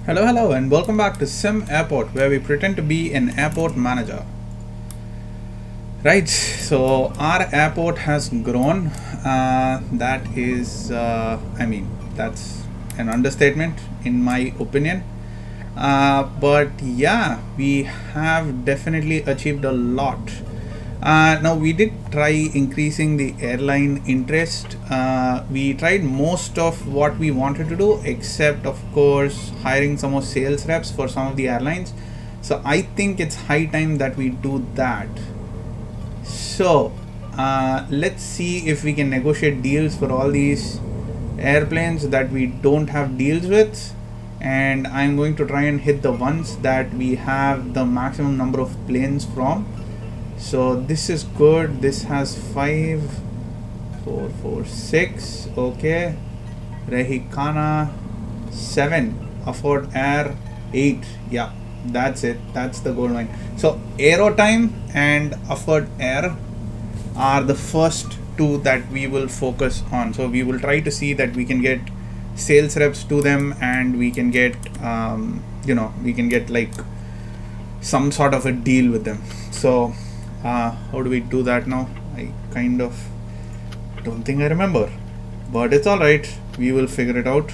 Hello, and welcome back to Sim Airport, where we pretend to be an airport manager. Right, so our airport has grown. That is, that's an understatement in my opinion. But yeah, we have definitely achieved a lot. Now we did try increasing the airline interest. We tried most of what we wanted to do, except of course hiring some more sales reps for some of the airlines. So I think it's high time that we do that. So let's see if we can negotiate deals for all these airplanes that we don't have deals with, and I'm going to try and hit the ones that we have the maximum number of planes from. So this is good. This has 5, 4, 4, 6. Okay, Rehikana 7, Afford Air 8. Yeah, that's it. That's the gold mine. So Aerotime and Afford Air are the first two that we will focus on. So we will try to see that we can get sales reps to them, and we can get we can get like some sort of a deal with them. So how do we do that now? I kind of don't think I remember, but it's alright, we will figure it out.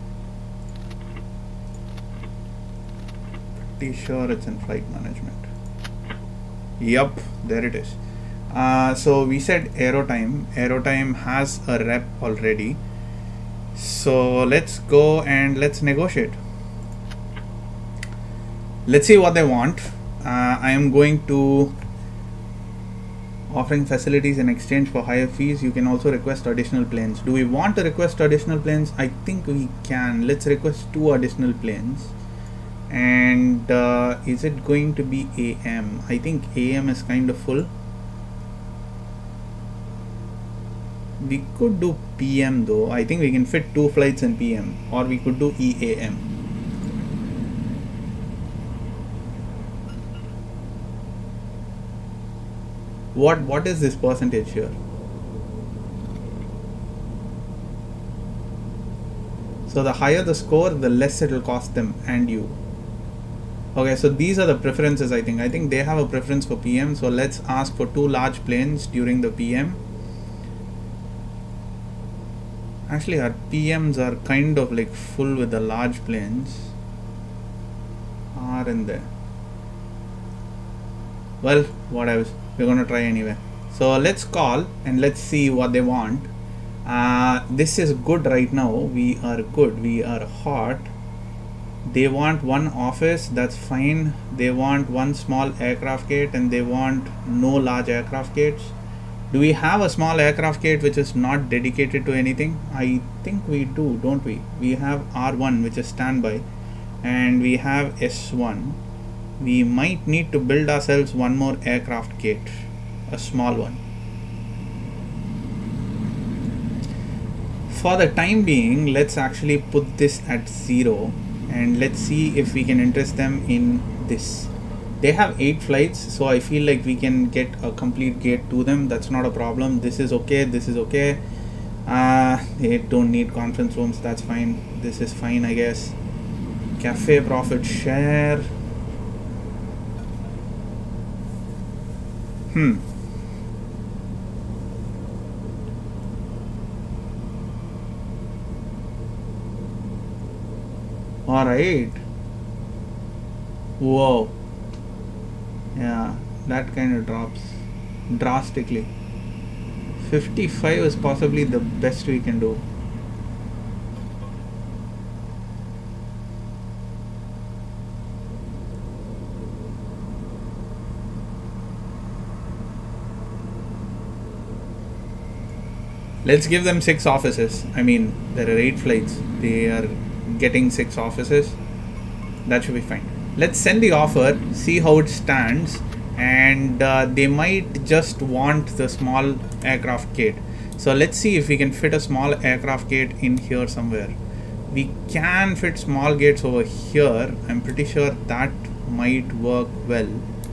Pretty sure it's in flight management. Yup, there it is. So we said Aerotime. Aerotime has a rep already. So let's go and let's negotiate. Let's see what they want. I am going to offering facilities in exchange for higher fees. You can also request additional planes. Do we want to request additional planes? I think we can. Let's request 2 additional planes. And is it going to be AM? I think AM is kind of full. We could do PM though. I think we can fit 2 flights in PM, or we could do EAM. What is this percentage here? So the higher the score, the less it will cost them and you. Okay, so these are the preferences. I think they have a preference for PM. So let's ask for 2 large planes during the PM. Actually, our PMs are kind of like full with the large planes. Are in there. Well, whatever. We're gonna try anyway. So let's call and let's see what they want. This is good right now. We are good. We are hot. They want 1 office. That's fine. They want 1 small aircraft gate, and they want no large aircraft gates. Do we have a small aircraft gate which is not dedicated to anything? I think we do, don't we? We have R1, which is standby, and we have S1. We might need to build ourselves 1 more aircraft gate, a small one. For the time being, let's actually put this at 0, and let's see if we can interest them in this. They have 8 flights, so I feel like we can get a complete gate to them. That's not a problem. This is okay. This is okay. They don't need conference rooms. That's fine. This is fine, I guess. Cafe profit share. All right. Whoa. Yeah, that kind of drops drastically. 55 is possibly the best we can do. Let's give them 6 offices. I mean, there are 8 flights. They are getting 6 offices. That should be fine. Let's send the offer, see how it stands, and they might just want the small aircraft gate. So let's see if we can fit a small aircraft gate in here somewhere. We can fit small gates over here. I'm pretty sure that might work well.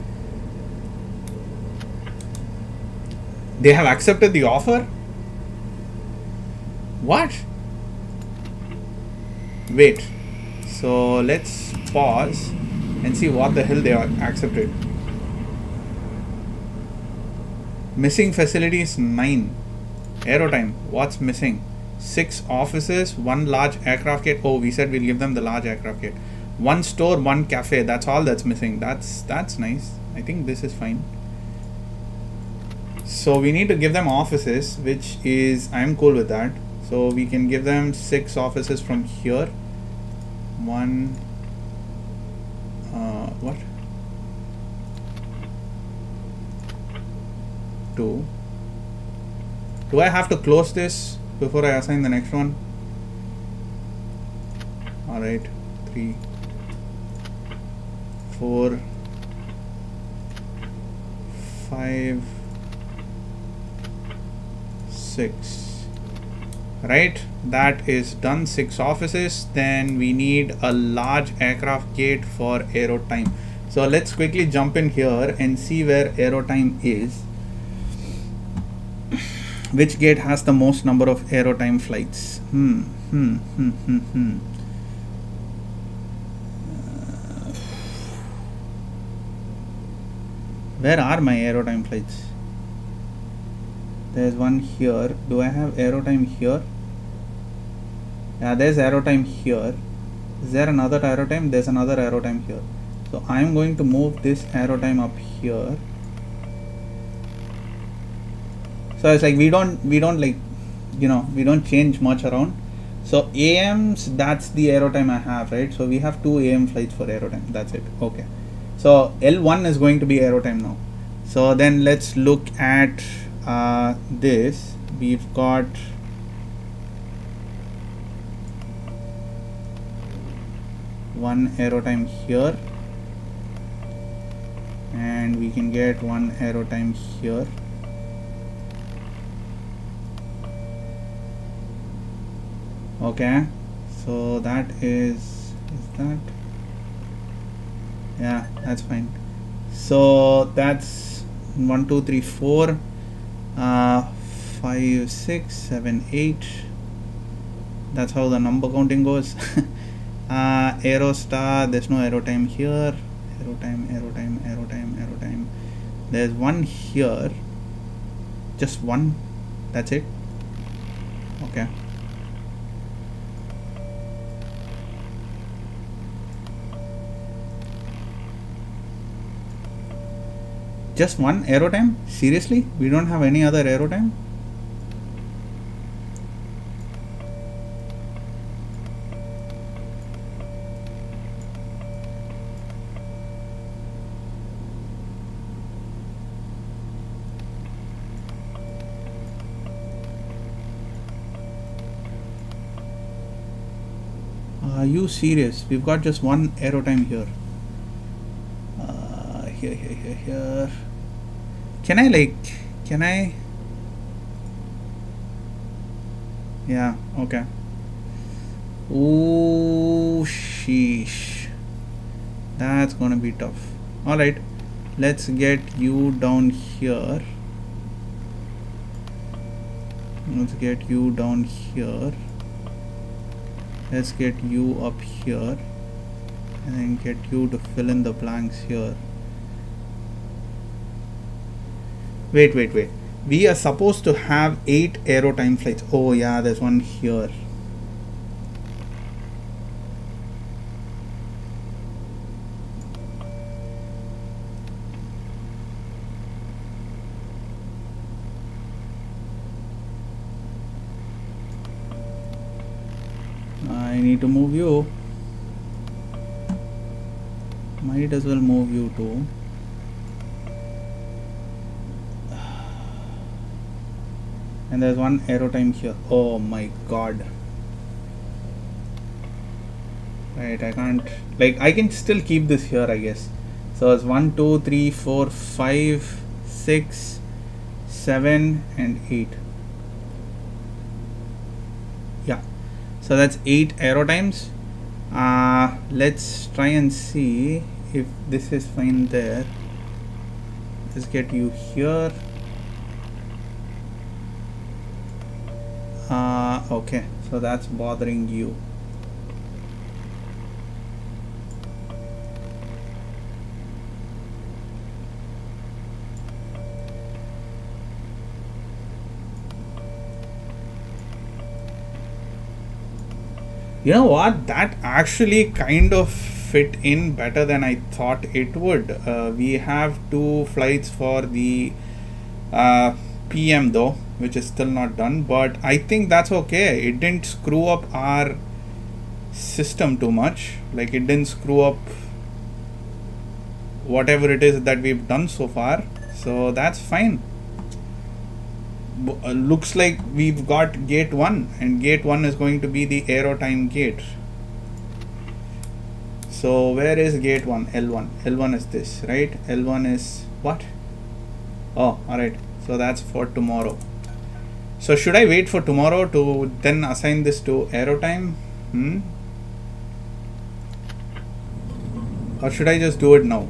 They have accepted the offer? What? Wait. So let's pause and see what the hell they accepted. Missing facilities 9. Aerotime, what's missing? 6 offices, 1 large aircraft gate. Oh, we said we'll give them the large aircraft gate. 1 store, 1 cafe. That's all that's missing. That's nice. I think this is fine. So we need to give them offices, which is, I'm cool with that. So we can give them 6 offices from here. 1 what? 2. Do I have to close this before I assign the next one? Alright, 3, 4, 5, 6. Right, that is done. 6 offices. Then we need a large aircraft gate for Aerotime. So let's quickly jump in here and see where Aerotime is. Which gate has the most number of Aerotime flights? Where are my Aerotime flights? There's one here. Do I have Aerotime here? Yeah, there's Aerotime here. Is there another Aerotime? There's another Aerotime here. So I'm going to move this Aerotime up here. So it's like we don't like, you know, we don't change much around. So AMs, that's the Aerotime I have, right? So we have 2 AM flights for Aerotime. That's it. Okay. So L1 is going to be Aerotime now. So then let's look at this. We've got one Aerotime here, and we can get one Aerotime here. Okay, so that is that, yeah, that's fine. So that's 1 2 3 4 5 6 7 8. That's how the number counting goes. Aerostar, there's no Aerotime here. Aerotime. There's one here, just one, that's it. Okay. Just one Aerotime? Seriously? We don't have any other Aerotime? Are you serious? We've got just one Aerotime here. Here. Can I? Yeah, okay. Ooh, sheesh. That's gonna be tough. Alright, let's get you down here. Let's get you down here. Let's get you up here. And then get you to fill in the blanks here. Wait. We are supposed to have 8 Aerotime flights. Oh yeah, there's one here. I need to move you. Might as well move you too. And there's one Aerotime here. Oh my god. Right, I can't, like, I can still keep this here, I guess. So it's 1 2 3 4 5 6 7 and 8. Yeah, so that's 8 Aerotimes. Let's try and see if this is fine there. Let's get you here. Okay, so that's bothering you. You know what? That actually kind of fit in better than I thought it would. We have 2 flights for the PM though, which is still not done, but I think that's okay. It didn't screw up our system too much. Like, it didn't screw up whatever it is that we've done so far, so that's fine. Looks like we've got gate 1, and gate 1 is going to be the aerotime gate. So where is gate 1? L1. L1 is this, right? L1 is what? Oh, alright. So that's for tomorrow. So should I wait for tomorrow to then assign this to aerotime? Or should I just do it now?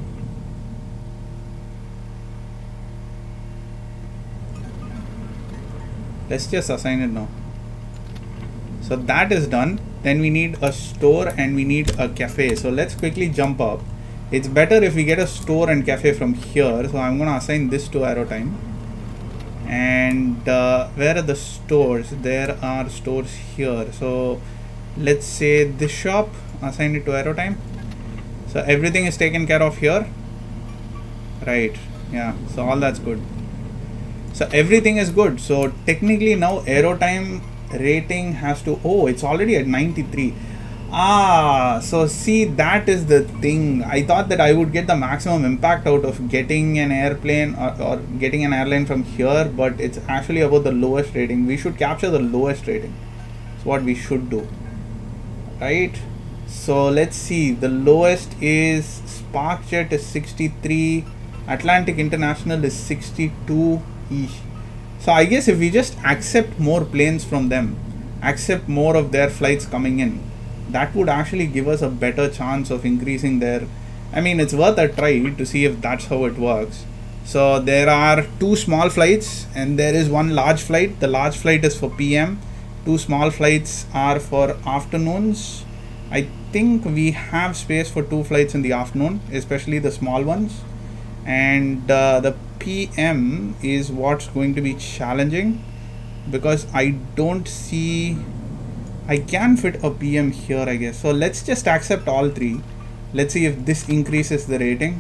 Let's just assign it now. So that is done. Then we need a store and we need a cafe. So let's quickly jump up. It's better if we get a store and cafe from here. So I'm going to assign this to aerotime. And where are the stores? There are stores here. So let's say this shop, assign it to aerotime. So everything is taken care of here. Right. Yeah. So all that's good. So everything is good. So technically now aerotime rating has to, oh, it's already at 93. So see, that is the thing. I thought that I would get the maximum impact out of getting an airplane or getting an airline from here, but it's actually about the lowest rating. We should capture the lowest rating. That's what we should do, right? So let's see, the lowest is SparkJet is 63, Atlantic International is 62 each. So I guess if we just accept more planes from them, accept more of their flights coming in, that would actually give us a better chance of increasing their, I mean, it's worth a try to see if that's how it works. So there are 2 small flights and there is 1 large flight. The large flight is for PM, 2 small flights are for afternoons. I think we have space for 2 flights in the afternoon, especially the small ones. And the PM is what's going to be challenging, because I don't see, I can fit a PM here, I guess. So let's just accept all 3. Let's see if this increases the rating.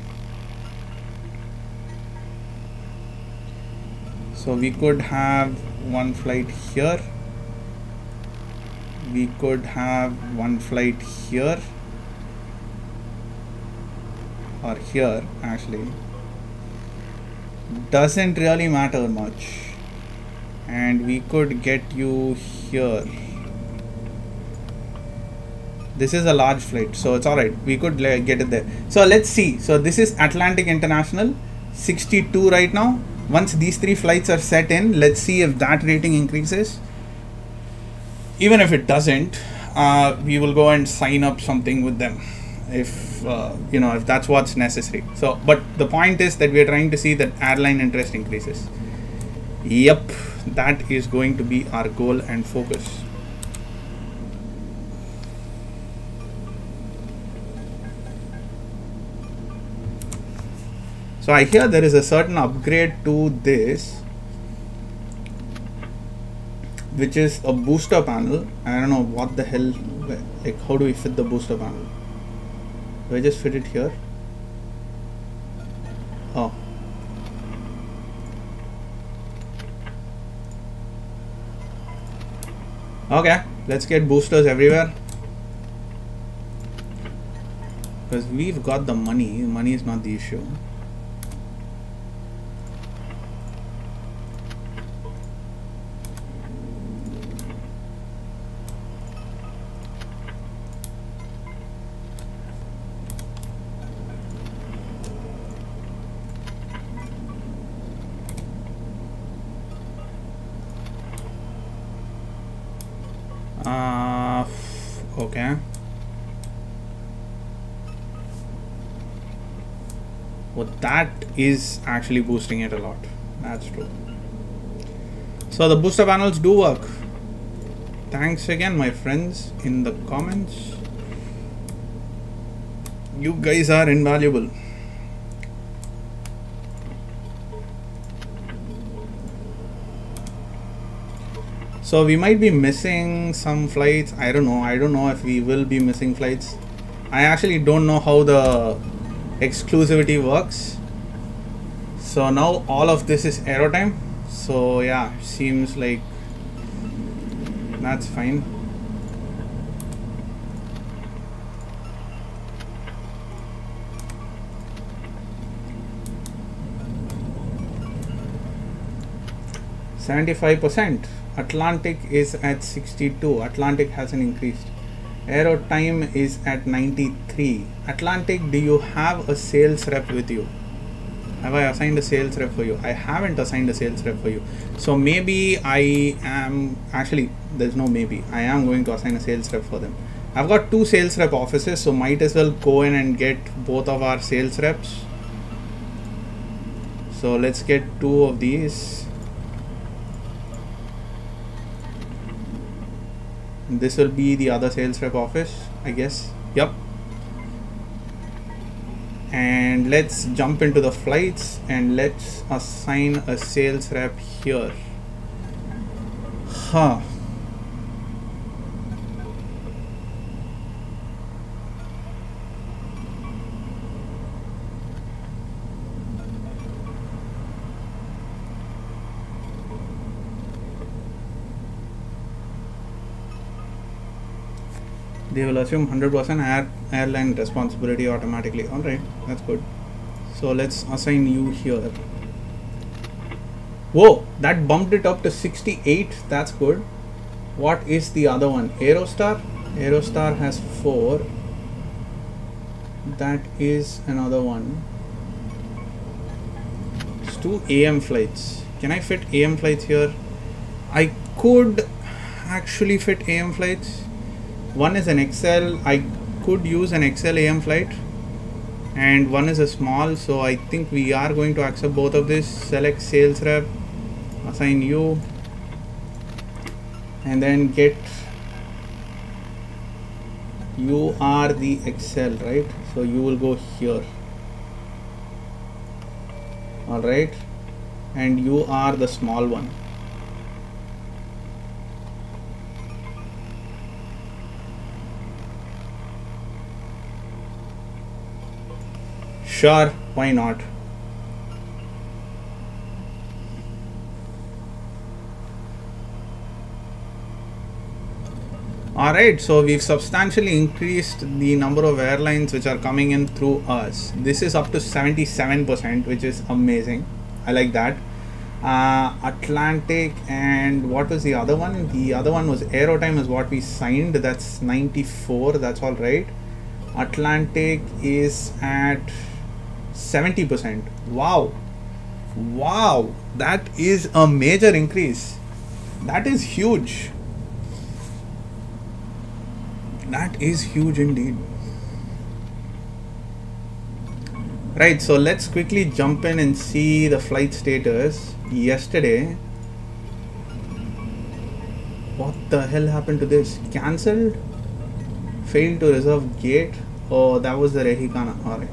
So we could have 1 flight here. We could have 1 flight here, or here actually. Doesn't really matter much. And we could get you here. This is a large flight, so it's alright. We could get it there. So let's see. So this is Atlantic International, 62 right now. Once these 3 flights are set in, let's see if that rating increases. Even if it doesn't, we will go and sign up something with them, if you know, if that's what's necessary. So, but the point is that we are trying to see that airline interest increases. Yep, that is going to be our goal and focus. So I hear there is a certain upgrade to this, which is a booster panel. I don't know what the hell, like how do we fit the booster panel? Do I just fit it here? Oh. Okay, let's get boosters everywhere. Because we've got the money. Money is not the issue. Okay. Well, that is actually boosting it a lot. That's true. So the booster panels do work. Thanks again, my friends, in the comments. You guys are invaluable. So we might be missing some flights. I don't know if we will be missing flights. I actually don't know how the exclusivity works. So now all of this is aero time. So yeah, seems like that's fine. %. Atlantic is at 62. Atlantic hasn't increased. Aero time is at 93. Atlantic, do you have a sales rep with you? Have I assigned a sales rep for you? I haven't assigned a sales rep for you. So maybe I am, actually there's no maybe, I am going to assign a sales rep for them. I've got 2 sales rep offices, so might as well go in and get both of our sales reps. So let's get 2 of these. This will be the other sales rep office, I guess. Yep. And let's jump into the flights and let's assign a sales rep here. Huh. They will assume 100% airline responsibility automatically. Alright, that's good. So let's assign you here. Whoa, that bumped it up to 68. That's good. What is the other one? Aerostar? Aerostar has 4. That is another one. It's 2 AM flights. Can I fit AM flights here? I could actually fit AM flights. One is an XL. I could use an XL AM flight, and one is a small, so I think we are going to accept both of this. Select sales rep, assign you, and then get, you are the XL, right? So you will go here. Alright, and you are the small one. Sure, why not? Alright, so we've substantially increased the number of airlines which are coming in through us. This is up to 77%, which is amazing. I like that. Atlantic, and what was the other one? The other one was Aerotime is what we signed. That's 94. That's all right. Atlantic is at 70%. Wow, wow, that is a major increase. That is huge. That is huge indeed. Right, so let's quickly jump in and see the flight status. Yesterday, what the hell happened to this? Cancelled, failed to reserve gate. Oh, that was the Rehikana. Alright.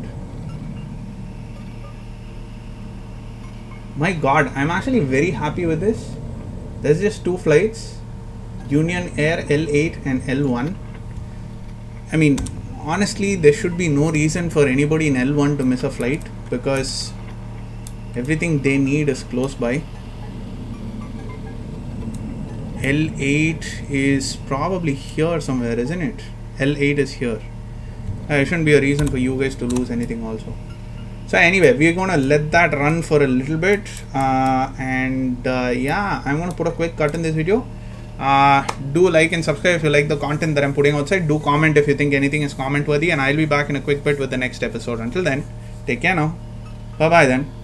My god, I'm actually very happy with this. There's just 2 flights, Union Air L8 and L1. I mean, honestly, there should be no reason for anybody in L1 to miss a flight because everything they need is close by. L8 is probably here somewhere, isn't it? L8 is here. There shouldn't be a reason for you guys to lose anything also. So anyway, we're gonna let that run for a little bit, yeah, I'm gonna put a quick cut in this video. Do like and subscribe if you like the content that I'm putting outside. Do comment if you think anything is comment worthy, and I'll be back in a quick bit with the next episode. Until then, take care now. Bye bye then.